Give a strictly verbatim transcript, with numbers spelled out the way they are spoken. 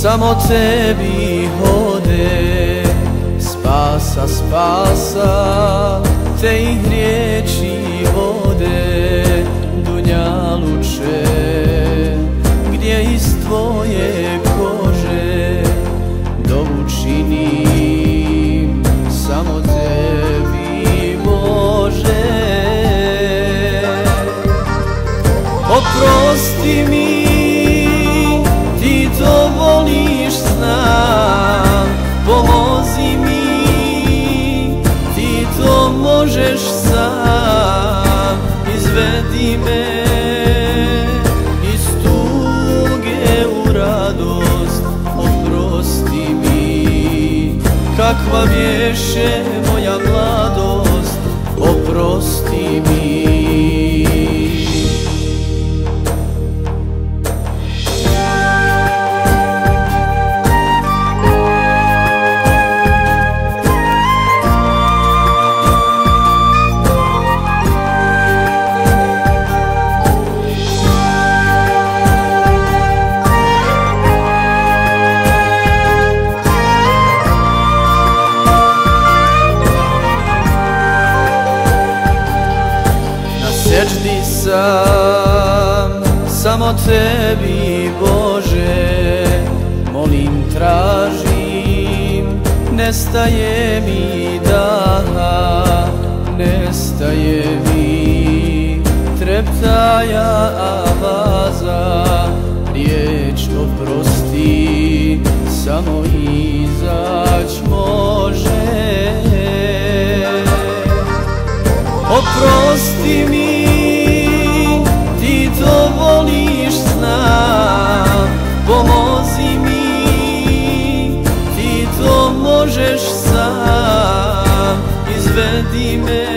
samo tebi ode spasa, spasa, te ih riječi vode. Dunjaluče, gdje iz tvoje kože dovu činim samo tebi, Bože. Oprosti mi, ti to voliš, znam, pomozi mi, ti to možeš sam, izvedi me iz tuge u radost, oprosti mi, kakva bješe moja mladost, oprosti mi. Sećdi sam samo tebi, Bože, molim, tražim, nestaje mi daha, nestaje mi treptaja avaza, riječ oprosti samo izać može. Oprosti mi, ti to voliš, znam, pomozi mi, ti to možeš sam, izvedi me